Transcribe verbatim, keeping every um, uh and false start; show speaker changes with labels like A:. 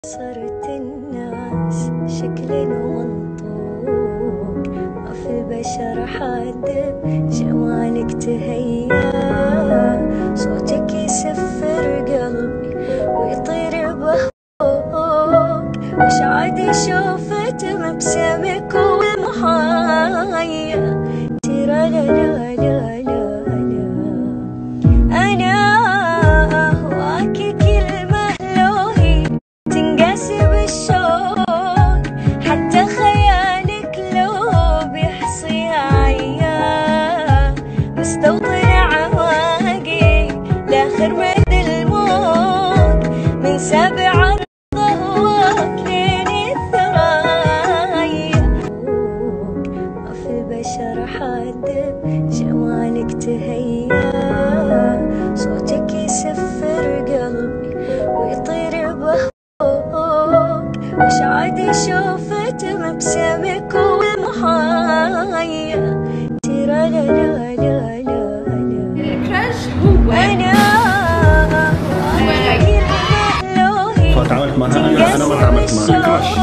A: صرت الناس شكل ومنطوق، ما في البشر حد جمالك تهيأ. صوتك يسفر قلبي ويطير بخوق، وش عاد شوفت مبسمك والمحايا. ترى لا لا لا لا لا أنا أهواكي كلمة لوهي تنقسم الشوق، حتى خيالك لو بيحصيها عيا. مستوطن عواقي لاخر مدى الموت، من سابع ضهوك لين الثرايا. ما في البشر حد جمالك تهيأ. صوتك يسفر قلبي ويطير بخوق، وش عاد شوفت مبسمك والمحايا. ترى لا لا لا لا لا
B: الكراش هو
A: أنا
C: فتعاملت معها انا انا ما تعاملت معها كراش.